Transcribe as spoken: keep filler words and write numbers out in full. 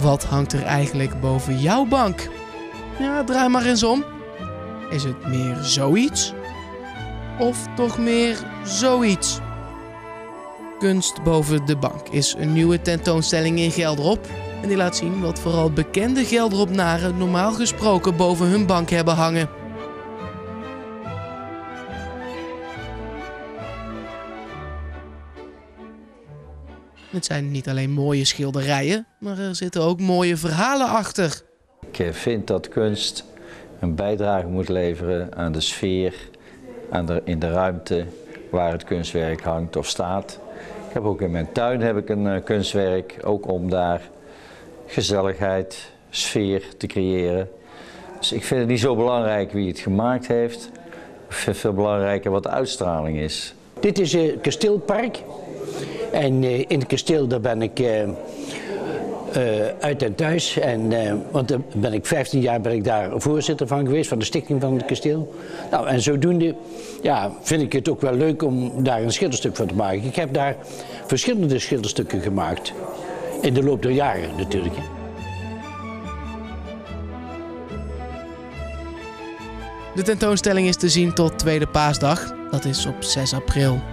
Wat hangt er eigenlijk boven jouw bank? Ja, draai maar eens om. Is het meer zoiets? Of toch meer zoiets? Kunst boven de bank is een nieuwe tentoonstelling in Gelderop. En die laat zien wat vooral bekende Gelderopnaren normaal gesproken boven hun bank hebben hangen. Het zijn niet alleen mooie schilderijen, maar er zitten ook mooie verhalen achter. Ik vind dat kunst een bijdrage moet leveren aan de sfeer, aan de, in de ruimte waar het kunstwerk hangt of staat. Ik heb ook in mijn tuin heb ik een uh, kunstwerk, ook om daar gezelligheid, sfeer te creëren. Dus ik vind het niet zo belangrijk wie het gemaakt heeft. Ik vind het veel belangrijker wat de uitstraling is. Dit is het uh, kasteelpark. En uh, in het kasteel daar ben ik uh, uh, uit en thuis. En, uh, want daar ben ik vijftien jaar ben ik daar voorzitter van geweest, van de stichting van het kasteel. Nou, en zodoende ja, vind ik het ook wel leuk om daar een schilderstuk van te maken. Ik heb daar verschillende schilderstukken gemaakt. In de loop der jaren natuurlijk. De tentoonstelling is te zien tot Tweede Paasdag. Dat is op zes april.